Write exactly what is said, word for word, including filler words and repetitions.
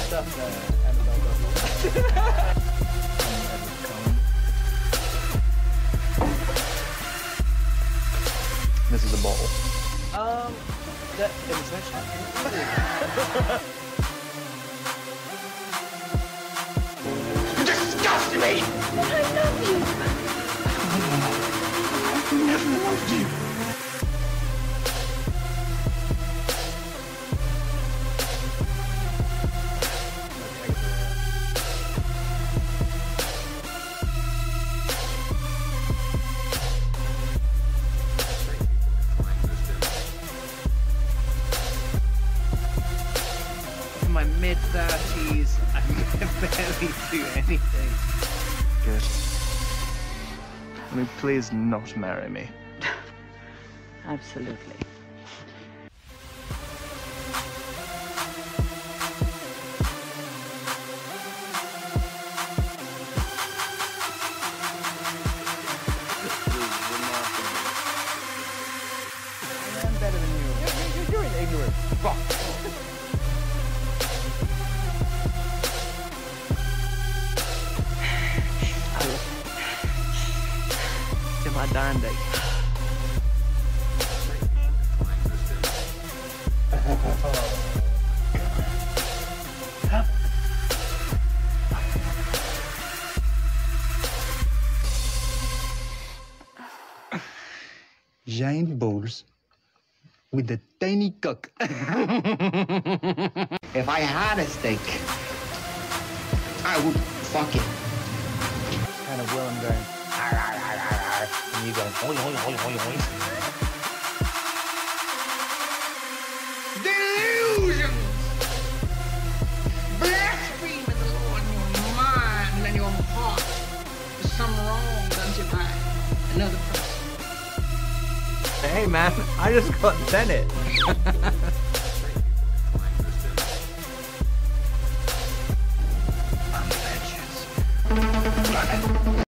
stuff, uh, Annabelle Double. This is a bowl. Um, that it was actually. Disgust me! But I love you! I've never loved you! In my mid thirties, I can barely do anything. Good. Will you please not marry me? Absolutely. I'm better than you. You're, you're, you're an ignorant fuck. Det var dandig. Giant bowls with a tiny cock. If I had a steak, I would fuck it. Kind of Willem going, "Arr, arr, arr, arr, arr," and you going, oi, oi, oi, oi, oi. Delusions! Blaspheming the Lord in your mind and your heart. There's some wrong done to by another person. Hey man, I just got Tenet.